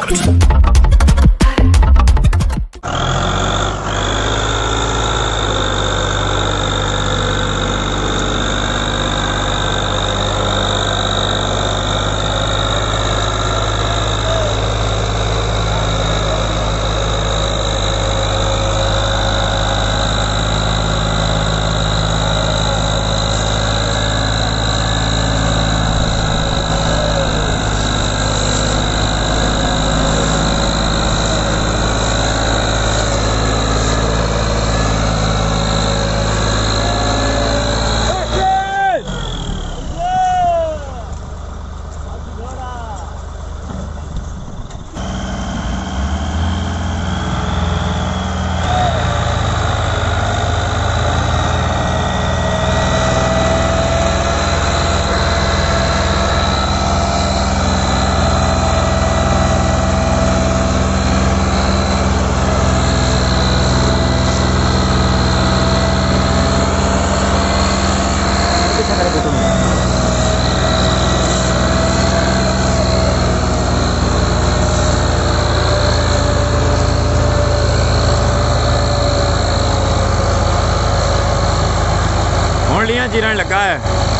लियां चीरन लगा है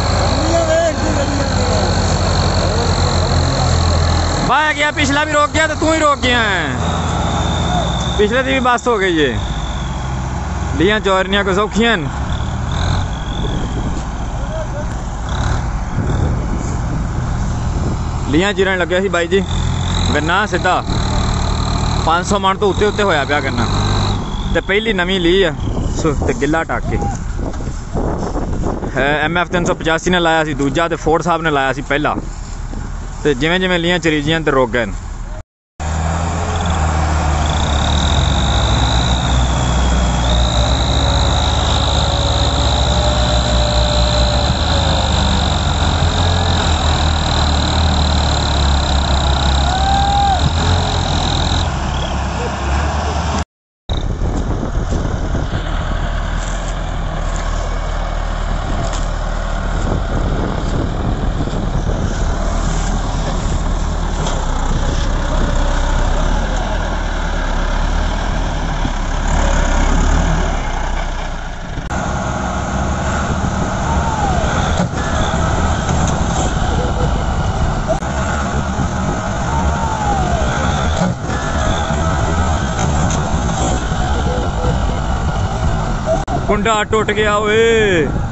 भाई गया पिछला भी रोक गया तो तू ही रोक गया है पिछले दी भी बस हो गई है लियां चोरनियां को सौखियां लियां चीरन लगे सी बाई जी गन्ना सीधा 500 मन तो उत्ते उत्ते होया पिया करना ते पहली नवी ली है ते गिला टाक के MF 385 ने लाया सी दूजा ते फोर्ड साहब ने लाया सी पहला ते जिवें जिवें लियां चरीजियां ते रोक गए कुंडा टूट गया ओए।